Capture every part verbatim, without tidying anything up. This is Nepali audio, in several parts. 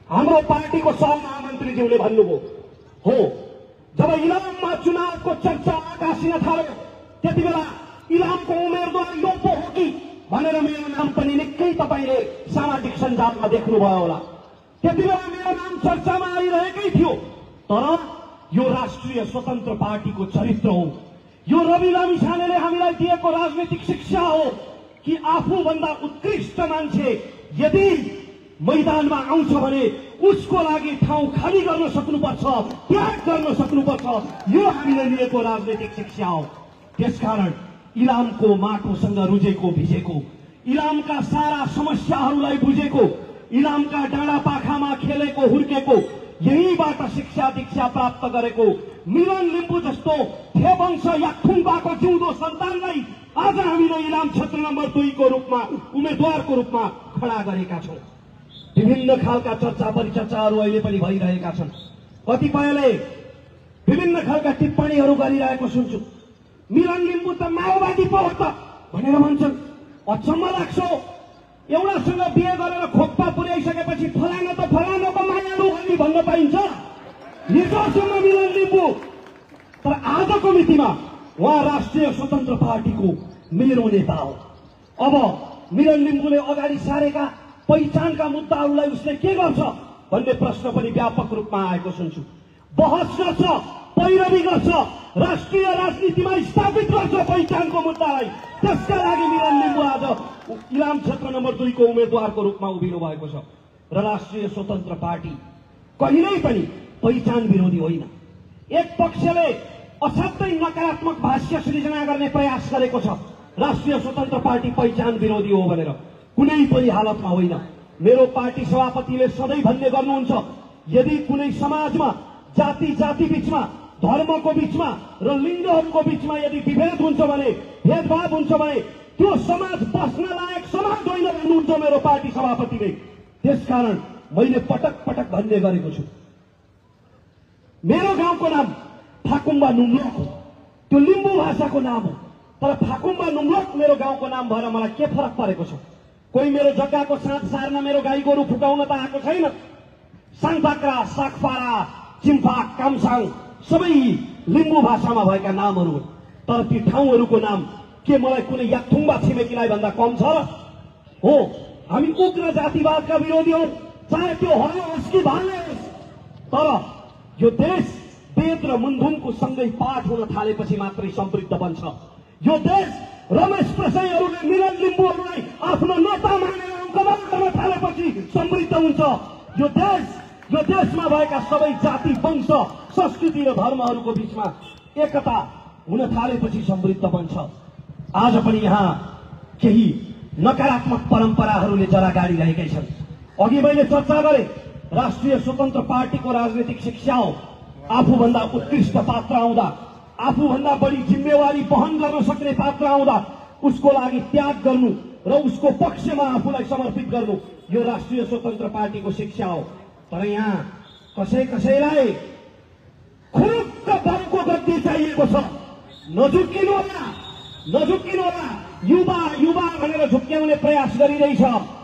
हाम्रो पार्टीको सहमहामन्त्रीज्यूले भन्नुभयो हो, जब इलाममा चुनावको चर्चा आकाशिन थाल्यो त्यति बेला इलामको उम्मेदवार यो पो हो कि भनेर मेरो नाम पनि निकै तपाईले सामाजिक सञ्जालमा देख्नुभयो होला। त्यति बेला मेरो नाम चर्चामा आइरहेकै थियो। तर यो राष्ट्रिय स्वतन्त्र पार्टीको चरित्र हो, यो रवि लामिछानेले हामीलाई दिएको राजनीतिक शिक्षा हो कि आफूभन्दा उत्कृष्ट मान्छे यदि मैदानमा आउँछ भने उसको लागि ठाउँ खाली गर्न सक्नुपर्छ, त्याग गर्न सक्नुपर्छ। यो हामीले लिएको राजनीतिक शिक्षा हो। त्यसकारण इलामको माटोसँग रुजेको भिजेको, इलामका सारा समस्याहरूलाई बुझेको, इलामका डाँडा पाखामा खेलेको हुर्केको, यहीबाट शिक्षा दीक्षा प्राप्त गरेको मिलन लिम्बू जस्तो थेवंश याक्थुङबाको जिउँदो सन्तानलाई आज हामीले इलाम क्षेत्र नम्बर दुईको रूपमा उम्मेद्वारको रूपमा खडा गरेका छौं। विभिन्न खालका चर्चा परिचर्चाहरू अहिले पनि भइरहेका छन्। कतिपयले विभिन्न खालका टिप्पणीहरू गरिरहेको सुन्छु। मिलन लिम्बू त माओवादी पो हो त भनेर भन्छन्। अचम्म लाग्छ, एउटासँग बिहे गरेर खोक्पा पुर्याइसकेपछि फलाना त फलानाको मायालु भन्ने भन्न पाइन्छ। हिजोसम्म मिलन लिम्बू, तर आजको मितिमा उहाँ राष्ट्रिय स्वतन्त्र पार्टीको मेरो नेता हो। अब मिलन लिम्बूले अगाडि सारेका पहिचानका मुद्दाहरूलाई उसले के गर्छ भन्ने प्रश्न पनि व्यापक रूपमा आएको सुन्छु। बहस गर्छ, पैरवी गर्छ, राष्ट्रिय राजनीतिमा स्थापित गर्छ पहिचानको मुद्दालाई। त्यसका लागि मिलन लिम्बू आज इलाम क्षेत्र नम्बर दुईको उम्मेद्वारको रूपमा उभिनु भएको छ। र राष्ट्रिय स्वतन्त्र पार्टी कहिल्यै पनि पहिचान विरोधी होइन। एक पक्षले असाध्यै नकारात्मक भाष्य सृजना गर्ने प्रयास गरेको छ राष्ट्रिय स्वतन्त्र पार्टी पहिचान विरोधी हो भनेर। कुनै पनि हालतमा होइन। मेरो पार्टी सभापतिले सधैँ भन्ने गर्नुहुन्छ, यदि कुनै समाजमा जाति जाति बीचमा, धर्मको बीचमा र लिङ्गहरूको बीचमा यदि विभेद हुन्छ भने, भेदभाव हुन्छ भने त्यो समाज बस्न लायक समाज होइन भन्नुहुन्छ मेरो पार्टी सभापतिले। त्यसकारण मैले पटक पटक भन्ने गरेको छु, मेरो गाउँको नाम फाकुम्बा नुम्लोक हो। त्यो लिम्बू भाषाको नाम हो, तर फाकुम्बा नुम्लोक मेरो गाउँको नाम भएर मलाई के फरक परेको छ? कोही मेरो जग्गाको साथ सार्न मेरो गाई गोरु फुटाउन त आएको छैन। साङपाक्रा, सागपारा, चिम्फाक, कामसाङ सबै लिम्बू भाषामा भएका नामहरू हुन्। तर ती ठाउँहरूको नाम के मलाई कुनै याक्थुङबा छिमेकीलाई भन्दा कम छ र? हो, हामी उग्र जातिवादका विरोधी हौं, चाहे त्यो हलो होस् कि भाले होस्। तर यो देश वेद र मुन्धुमको सँगै पाठ हुन थालेपछि मात्रै समृद्ध बन्छ। यो देश रमेश प्रसाईहरूले मिलन लिम्बूहरूलाई आफ्नो नेता मानेर अङ्कमान गर्न थालेपछि समृद्ध हुन्छ। यो देश यो देशमा भएका सबै जाति, वंश, संस्कृति र धर्महरूको बीचमा एकता हुन थालेपछि समृद्ध बन्छ। आज पनि यहाँ केही नकारात्मक परम्पराहरूले जरा गाडिरहेकै छन्। अघि मैले चर्चा गरे, राष्ट्रिय स्वतन्त्र पार्टीको राजनीतिक शिक्षा हो आफूभन्दा उत्कृष्ट पात्र आउँदा, आफूभन्दा बढी जिम्मेवारी वहन गर्न सक्ने पात्र आउँदा उसको लागि त्याग गर्नु र उसको पक्षमा आफूलाई समर्पित गर्नु, यो राष्ट्रिय स्वतन्त्र पार्टीको शिक्षा हो। तर यहाँ कसै कसैलाई खुरुक्क बमको गद्दी चाहिएको छ। नझुक्किनु होला, नझुक्किनु होला। युवा युवा भनेर झुक्क्याउने प्रयास गरिरहेछ।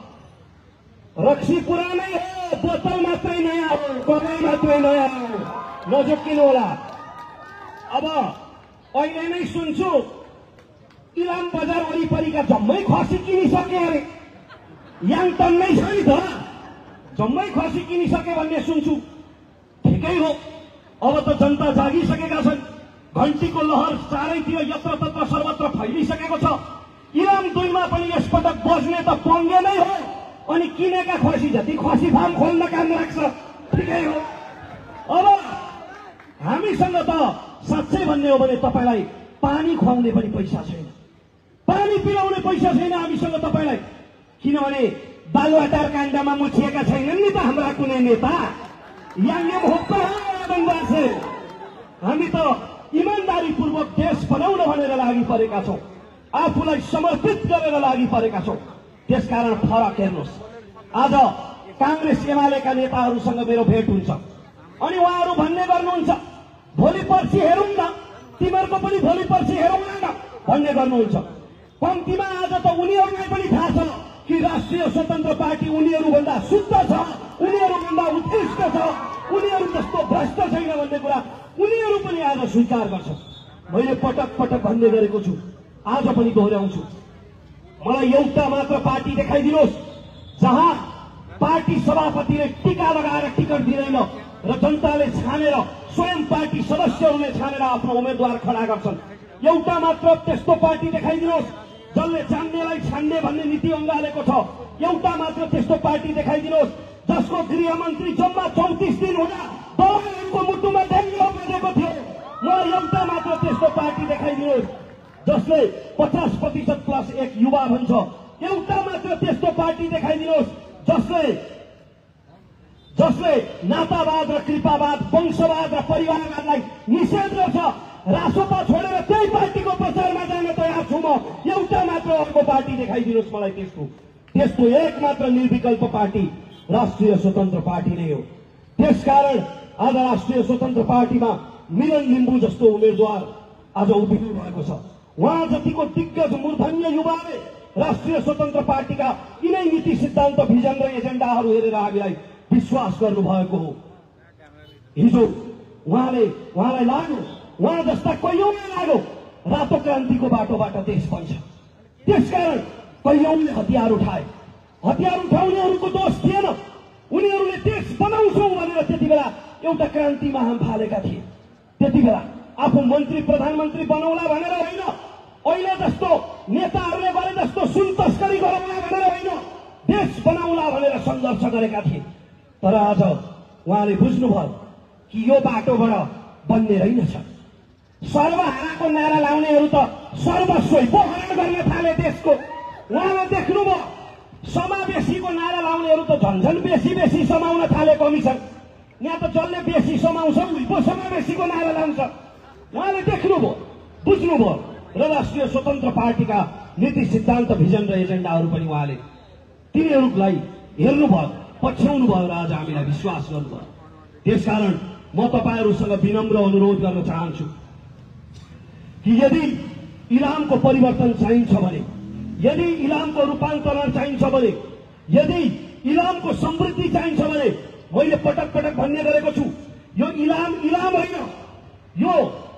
रक्सी पुरानै हो, बोतल मात्रै नयाँ हो, कमै मात्रै नयाँ हो। नझुक्किनु होला। अब अहिले नै सुन्छु इलाम बजार वरिपरिका जम्मै खसी किनिसके अरे। याङटङ नै छ नि त, जम्मै खसी किनिसके भन्ने सुन्छु। ठिकै हो, अब त जनता जागिसकेका छन्। घन्टीको लहर चारैतिर यत्रतत्र सर्वत्र फैलिसकेको छ। इलाम दुईमा पनि यसपटक बज्ने त पङ्गे नै हो, अनि किनेका खसी जति खसी फार्म खोल्न काम लाग्छ। ठिकै हो। अब हामीसँग त साँच्चै भन्ने हो भने तपाईँलाई पानी खुवाउने पनि पैसा छैन, पानी पिलाउने पैसा छैन हामीसँग तपाईँलाई। किनभने बालुवाटार काण्डमा मुछिएका छैनन् नि त हाम्रा कुनै नेता। याङयाम होप्पा बङ्गासे हामी त इमान्दारीपूर्वक देश बनाउन भनेर लागि परेका छौं, आफूलाई समर्पित गरेर लागि परेका छौं। त्यसकारण फरक हेर्नुहोस्, आज कांग्रेस एमालेका नेताहरूसँग मेरो भेट हुन्छ अनि उहाँहरू भन्ने गर्नुहुन्छ, भोलि पर्सि हेरौँ न, तिमीहरूको पनि भोलि पर्सि हेरौँ न भन्ने गर्नुहुन्छ। कम्तीमा आज त उनीहरूलाई पनि थाहा छ कि राष्ट्रिय स्वतन्त्र पार्टी उनीहरूभन्दा शुद्ध छ, उनीहरूभन्दा उत्कृष्ट छ, उनीहरू जस्तो भ्रष्ट छैन भन्ने कुरा उनीहरू पनि आज स्वीकार गर्छ। मैले पटक पटक भन्ने गरेको छु, आज पनि दोहोऱ्याउँछु, मलाई एउटा मात्र पार्टी देखाइदिनुहोस् जहाँ पार्टी सभापतिले टीका लगाएर टिकट दिँदैन र जनताले छानेर स्वयं पार्टी सदस्यहरूले छानेर आफ्नो उम्मेद्वार खडा गर्छन्। एउटा मात्र त्यस्तो पार्टी देखाइदिनुहोस् जसले जान्नेलाई छान्ने भन्ने नीति अँगालेको छ। एउटा मात्र त्यस्तो पार्टी देखाइदिनुहोस् जसको गृहमन्त्री जम्मा चौतिस दिन हुँदा दलालको मुटुमा ढ्याङ्गो बजेको थियो। मलाई एउटा मात्र त्यस्तो पार्टी देखाइदिनुहोस् जसले पचास प्रतिशत प्लस एक युवा भन्छ। एउटा मात्र त्यस्तो पार्टी देखाइदिनुहोस् जसले जसले नातावाद र कृपावाद, वंशवाद र परिवारवादलाई निषेध गर्छ। रासोपा छोडेर त्यही पार्टीको प्रचारमा जान तयार छु म। एउटा मात्र अर्को पार्टी देखाइदिनुहोस् मलाई त्यस्तो त्यस्तो एक मात्र निर्विकल्प पार्टी राष्ट्रिय स्वतन्त्र पार्टी नै हो। त्यसकारण आज राष्ट्रिय स्वतन्त्र पार्टीमा मिलन लिम्बू जस्तो उम्मेद्वार आज उभिनु भएको छ। उहाँ जतिको दिग्गज मूर्धन्य युवाले राष्ट्रिय स्वतन्त्र पार्टीका यिनै नीति सिद्धान्त, भिजन र एजेन्डाहरू हेरेर हामीलाई विश्वास गर्नुभएको हो। हिजो उहाँले उहाँलाई लाग्यो, उहाँ जस्ता कैयौँले लाग्यो रातो क्रान्तिको बाटोबाट देश बन्छ। त्यसकारण कैयौँले हतियार उठाए। हतियार उठाउनेहरूको दोष थिएन, उनीहरूले देश बनाउँछौ भनेर त्यति बेला एउटा क्रान्तिमा हाम फालेका थिए। त्यति बेला आफू मन्त्री प्रधानमन्त्री बनाउला भनेर होइन, अहिले जस्तो नेताहरूले गरे जस्तो सुन तस्करी गरौँला भनेर होइन, देश बनाउला भनेर सङ्घर्ष गरेका थिए। तर आज उहाँले बुझ्नुभयो कि यो बाटोबाट बन्ने रहेनछ। सर्वहाराको नारा लाउनेहरू त सर्वस्व बोहरण गर्न थाले देशको। उहाँले देख्नुभयो समावेशीको नारा लाउनेहरू त झन्झन बेसी बेसी समाउन थाले कमिसन। यहाँ त जसले बेसी समाउँछ उही समावेशीको नारा लाउँछ। उहाँले देख्नुभयो, बुझ्नुभयो र राष्ट्रिय स्वतन्त्र पार्टीका नीति सिद्धान्त, भिजन र एजेन्डाहरू पनि उहाँले तिनीहरूलाई हेर्नुभयो, पछ्याउनु भयो र आज हामीलाई विश्वास गर्नुभयो। त्यसकारण म तपाईहरूसँग विनम्र अनुरोध गर्न चाहन्छु कि यदि इलामको परिवर्तन चाहिन्छ भने, यदि इलामको रूपान्तरण चाहिन्छ भने, यदि इलामको समृद्धि चाहिन्छ भने, मैले पटक पटक भन्ने गरेको छु, यो इलाम इलाम होइन, यो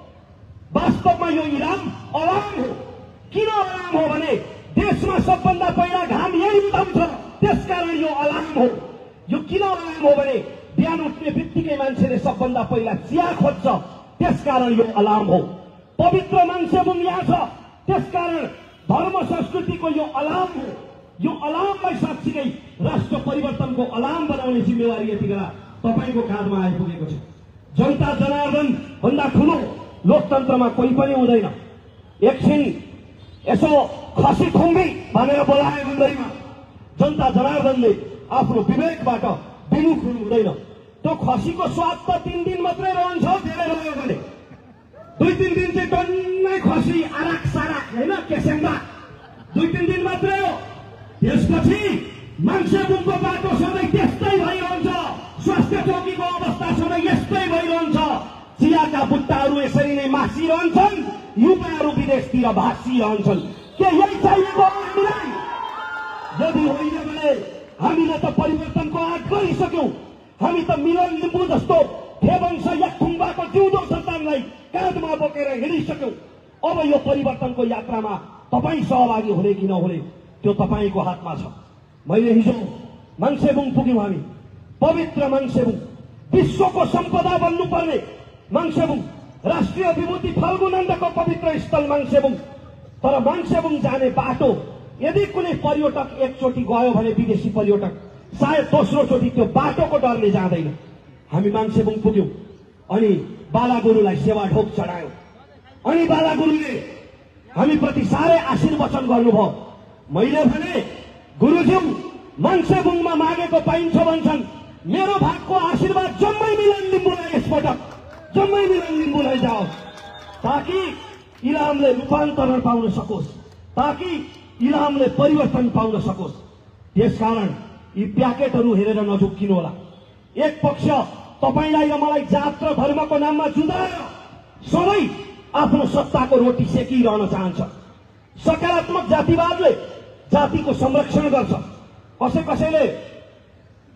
वास्तवमा यो इलाम अलाम हो। किन अलाम हो भने देशमा सबभन्दा पहिला घाम यही उदाउँछ, त्यसकारण यो अलाम हो। यो किन अलाम हो भने बिहान उठ्ने बित्तिकै मान्छेले सबभन्दा पहिला चिया खोज्छ, त्यसकारण यो अलाम हो। पवित्र मान्छेबुङ यहाँ छ, त्यसकारण धर्म संस्कृतिको यो अलाम हो। यो अलामलाई साँच्चीकै राष्ट्र परिवर्तनको अलाम बनाउने जिम्मेवारी यति बेला तपाईँको काँधमा आइपुगेको छ। जनता जनार्दन भन्दा ठुलो लोकतन्त्रमा कोही पनि हुँदैन। एकछिन यसो खसी खुम्बी भनेर बोलाए हुँदैमा जनता जनार्दनले आफ्नो विवेकबाट विमुख हुनु हुँदैन। त्यो खसीको स्वाद त तीन दिन मात्रै रहन्छ, धेरै रह्यो भने दुई तिन दिन चाहिँ टन्नै खसी आराक साराक होइन केसेङ्गा दुई तिन दिन मात्रै हो। त्यसपछि मान्छेबुङको बाटो सधैँ त्यस्तै भइरहन्छ, स्वास्थ्य चौकीको अवस्था सधैँ यस्तै भइरहन्छ। चियाका बुट्टाहरू यसरी नै मासिरहन्छन्, युवाहरू विदेशतिर भासिरहन्छन्। के यही चाहिएको हो हामीलाई? यदि होइन भने हामीले त परिवर्तनको आँट गरिसक्यौं। हामी त मिलन लिम्बू जस्तो देवंश याक्थुङबाट जिउँदो सन्तानलाई काँधमा बोकेर हिँडिसक्यौं। अब यो परिवर्तनको यात्रामा तपाईँ सहभागी हुने कि नहुने त्यो तपाईँको हातमा छ। मैले हिजो मान्छेबुङ पुग्यौं, हामी पवित्र मान्छेबुङ, विश्वको सम्पदा बन्नुपर्ने मान्छेबुङ, राष्ट्रिय विभूति फल्गुनन्दको पवित्र स्थल मान्छेबुङ। तर मान्छेबुङ जाने बाटो यदि कुनै पर्यटक एकचोटि गयो भने विदेशी पर्यटक सायद दोस्रो चोटि त्यो बाटोको डरले जाँदैन। हामी मान्छेबुङ पुग्यौं अनि बालागुरुलाई सेवा ढोक चढायौं। अनि बालागुरुले हामी प्रति साह्रै आशीर्वचन गर्नुभयो। मैले भने गुरुज्यू मान्छेबुङमा मागेको पाइन्छ भन्छन्, मेरो भागको आशीर्वाद जम्मै मिलन लिम्बूलाई यसपटक जम्मै मिलन लिम्बूलाई जाओस्, ताकि इलामले रूपान्तरण पाउन सकोस्, ताकि इलामले परिवर्तन पाउन सकोस्। त्यसकारण यी प्याकेटहरू हेरेर नझुक्किनु होला। एक पक्ष तपाईलाई र मलाई जात र धर्मको नाममा जुधाएर सबै आफ्नो सत्ताको रोटी सेकिरहन चाहन्छ। सकारात्मक जातिवादले जातिको संरक्षण गर्छ। कसै कसैले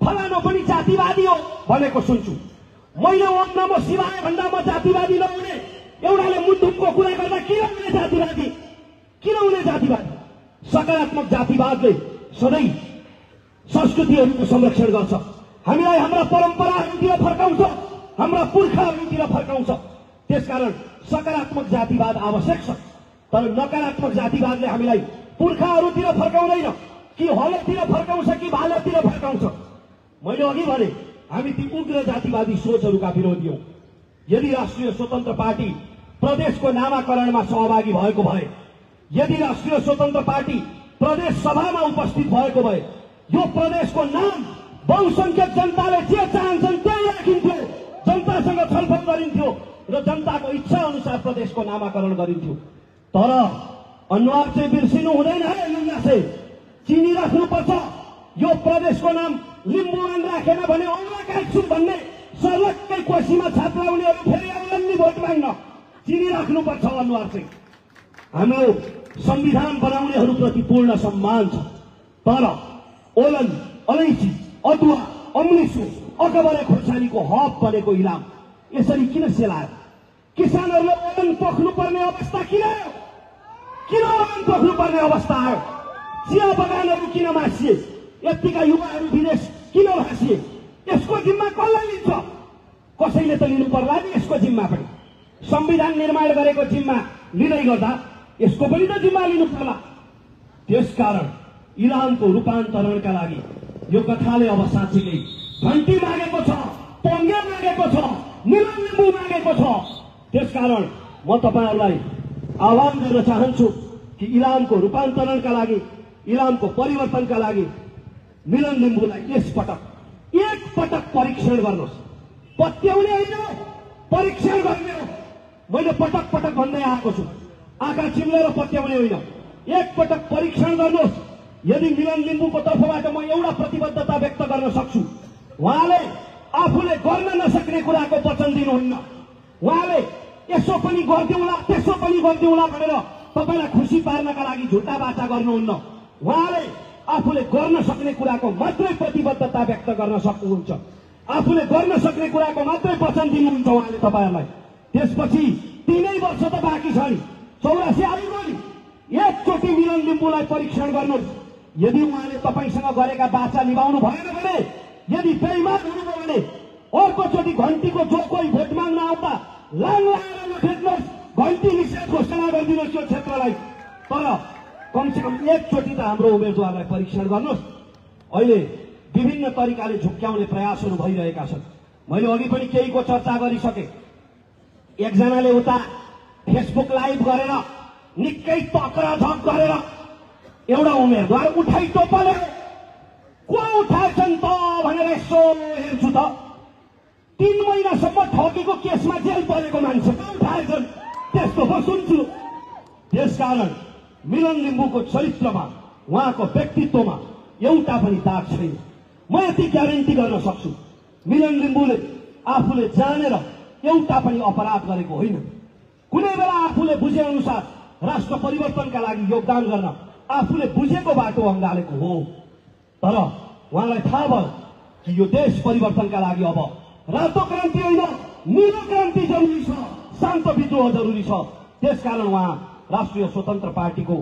फलानो पनि जातिवादी हो भनेको सुन्छु। मैले ओम नमो शिवाय भन्दा म जातिवादी नहुने, एउटाले मुटुको कुरा गर्दा किन हुने जातिवादी, किन हुने जातिवादी? सकारात्मक जातिवादले सधैँ संस्कृतिहरूको संरक्षण गर्छ, हामीलाई हाम्रा परम्पराहरूतिर फर्काउँछ, हाम्रा पुर्खाहरूतिर फर्काउँछ। त्यसकारण सकारात्मक जातिवाद आवश्यक छ, तर नकारात्मक जातिवादले हामीलाई पुर्खाहरूतिर फर्काउँदैन, कि हलोतिर फर्काउँछ कि भालोतिर फर्काउँछ। मैले अघि भने हामी ती उग्र जातिवादी सोचहरूका विरोधी हौं। यदि राष्ट्रिय स्वतन्त्र पार्टी प्रदेशको नामाकरणमा सहभागी भएको भए, यदि राष्ट्रिय स्वतन्त्र पार्टी प्रदेश सभामा उपस्थित भएको भए, यो प्रदेशको नाम बहुसंख्यक जनताले जे चाहन्छन् त्यही राखिन्थ्यो, जनतासँग छलफल गरिन्थ्यो र जनताको इच्छा अनुसार प्रदेशको नामाकरण गरिन्थ्यो। तर अनुहार चाहिँ बिर्सिनु हुँदैन है, युवा चाहिँ चिनी राख्नुपर्छ। यो प्रदेशको नाम लिम्बुवान राखेन भने औँला काट्छु भन्ने सर्लक्कै कोसीमा छात्राउनेहरू फेरि आउलान् नि भोट माग्न, चिनी राख्नुपर्छ अनुहार चाहिँ। हाम्रो संविधान बनाउनेहरूप्रति पूर्ण सम्मान छ, तर ओलन, अलैँची, अदुवा, अम्लिसो, अकबरे खोर्सानीको हब बनेको इलाम यसरी किन सेलायो? किसानहरूले ओलन पोख्नु पर्ने अवस्था किन आयो? किन ओलन पोख्नु पर्ने अवस्था आयो? चिया बगानहरू किन मासिए? यतिका युवाहरू विदेश किन भासिए? यसको जिम्मा कसले लिन्छ? कसैले त लिनु पर्ला नि यसको जिम्मा पनि। संविधान निर्माण गरेको जिम्मा लिँदै गर्दा यसको पनि त जिम्मा लिनु पर्ला। त्यसकारण इलामको रूपान्तरणका लागि यो कथाले अब साँच्चीकै घण्टी मागेको छ, पङ्गे मागेको छ, निलन लिम्बू मागेको छ। त्यसकारण म तपाईहरूलाई आह्वान गर्न चाहन्छु कि इलामको रूपान्तरणका लागि, इलामको परिवर्तनका लागि मिलन लिम्बूलाई यस पटक एक पटक परीक्षण गर्नुहोस्। पत्याउने होइन, परीक्षण गर्ने हो। मैले पटक पटक भन्दै आएको छु, आँखा चिम्लेर पत्याउने होइन, एक पटक परीक्षण गर्नुहोस्। यदि मिलन लिम्बूको तर्फबाट म एउटा प्रतिबद्धता व्यक्त गर्न सक्छु, उहाँले आफूले गर्न नसक्ने कुराको वचन दिनुहुन्न, उहाँले यसो पनि गरिदिउँला त्यसो पनि गरिदिउँला भनेर तपाईलाई खुसी पार्नका लागि झुटा बाचा गर्नुहुन्न, उहाँले आफूले गर्न सक्ने कुराको मात्रै प्रतिबद्धता व्यक्त गर्न सक्नुहुन्छ, आफूले गर्न सक्ने कुराको मात्रै वचन दिनुहुन्छ उहाँले तपाईहरूलाई। त्यसपछि तीनै वर्ष त बाँकी छ नि, चौरासी आइगयो नि। एकचोटि मिलन लिम्बूलाई परीक्षण गर्नुहोस्। यदि उहाँले तपाईसँग गरेका बाचा निभाउनु भएन भने, यदि बेइमान हुनुभयो भने अर्कोचोटि घण्टीको जो कोही भोट माग्न आउँदा लाङ लाएर नखेद्नुहोस्, घण्टी निषेध घोषणा गरिदिनुहोस् यो क्षेत्रलाई। तर कमसेकम एकचोटि त हाम्रो उम्मेद्वारलाई परीक्षण गर्नुहोस्। अहिले विभिन्न तरिकाले झुक्क्याउने प्रयासहरू भइरहेका छन्। मैले अघि पनि केहीको चर्चा गरिसके। एकजनाले उता फेसबुक लाइभ गरेर निकै तक्रा झक गरेर एउटा उम्मेद्वार उठाइ टोपले को उठाएछन् त भनेर यसो हेर्छु त, तीन महिनासम्म ठगीको केसमा जेल परेको मान्छे को उठाएछन् त्यस्तो पो सुन्छु। त्यसकारण मिलन लिम्बूको चरित्रमा, उहाँको व्यक्तित्वमा एउटा पनि दाग छैन। म यति ग्यारेन्टी गर्न सक्छु, मिलन लिम्बूले आफूले जानेर एउटा पनि अपराध गरेको होइन। कुनै बेला आफूले बुझे अनुसार राष्ट्र परिवर्तनका लागि योगदान गर्न आफूले बुझेको बाटो अँगालेको हो। तर उहाँलाई थाहा भयो कि यो देश परिवर्तनका लागि अब रातो क्रान्ति होइन, नीलो क्रान्ति जरुरी छ, शान्त विद्रोह जरुरी छ। त्यसकारण उहाँ राष्ट्रिय स्वतन्त्र पार्टीको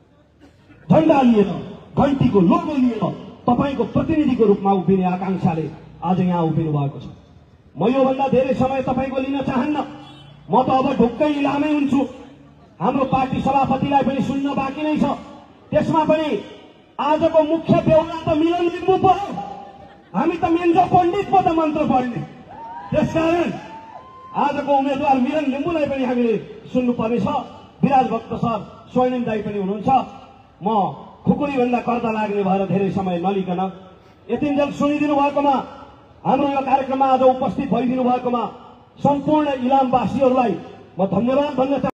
झण्डा लिएर, घण्टीको लोगो लिएर तपाईको प्रतिनिधिको रूपमा उभिने आकांक्षाले आज यहाँ उभिनु भएको छ। म योभन्दा धेरै समय तपाईको लिन चाहन्न, म त अब ढुक्कै इलामै हुन्छु। हाम्रो पार्टी सभापतिलाई पनि सुन्न बाँकी नै छ। त्यसमा पनि आजको मुख्य बेहुला त मिलन लिम्बू पो हो, हामी त मेन्जो पण्डित पो त मन्त्र पढ्ने। त्यसकारण आजको उम्मेद्वार मिलन लिम्बूलाई पनि हामीले सुन्नुपर्नेछ। विराज भक्त सर, स्वर्णिम दाई पनि हुनुहुन्छ। म खुकुरी भन्दा कर्ता लाग्ने भएर धेरै समय नलिकन यतिन्जेल सुनिदिनु भएकोमा, हाम्रो यो कार्यक्रममा आज उपस्थित भइदिनु भएकोमा सम्पूर्ण इलामवासीहरूलाई म धन्यवाद भन्न